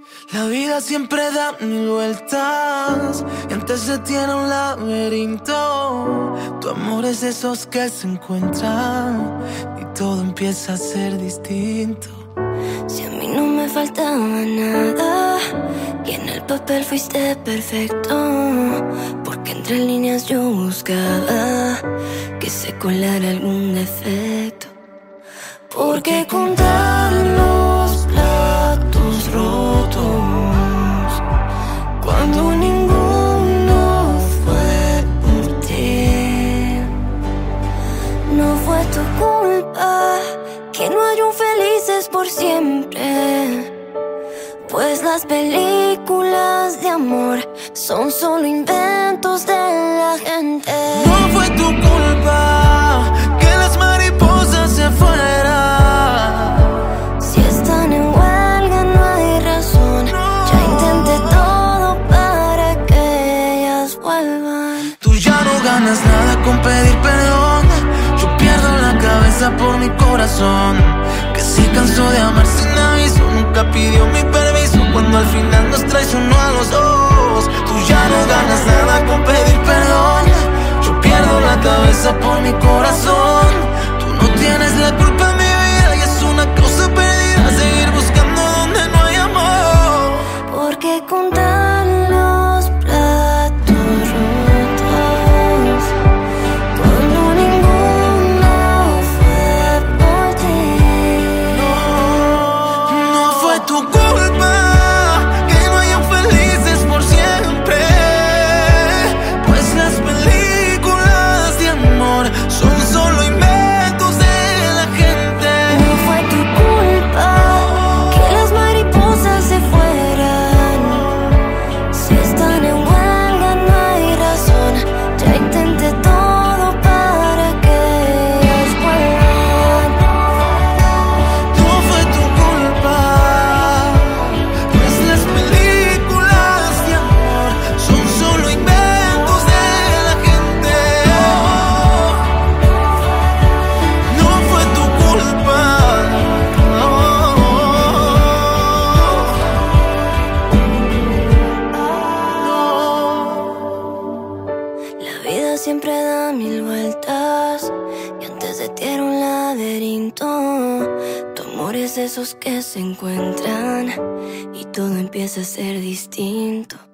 La vida siempre da mil vueltas y antes se tiene un laberinto. Tu amor es de esos que se encuentran y todo empieza a ser distinto. Si a mí no me faltaba nada y en el papel fuiste perfecto, porque entre líneas yo buscaba que se colara algún defecto. Porque contar los platos rotos cuando ninguno fue por ti. No fue tu culpa que no hay un felices por siempre, pues las películas de amor son solo inventos de la gente. No fue tu culpa que las mariposas se fueran. Si están en huelga no hay razón, ya intenté todo para que ellas vuelvan. Tú ya no ganas nada con pedir perdón. Yo pierdo la cabeza por mi corazón, que se cansó de amar sin aviso. Nunca pidió mi permiso cuando al final nos traicionó a los dos. Tú ya no ganas nada con pedir perdón. Yo pierdo la cabeza por mi corazón. Tú no tienes la culpa en mi vida y es una causa perdida seguir buscando donde no hay amor. Porque contar los platos rotos cuando ninguno fue por ti. No fue tu culpa que no hayan felices por siempre, pues las películas de amor son solo inventos de la gente. No fue tu culpa que las mariposas se fueran. Si están en huelga no hay razón, ya intenté todo para que ellas vuelvan. No fue tu culpa, pues las películas de amor son solo inventos de la gente. No fue tu culpa. La vida siempre da mil vueltas y antes de ti era un laberinto. Tu amor es de esos que se encuentran y todo empieza a ser distinto.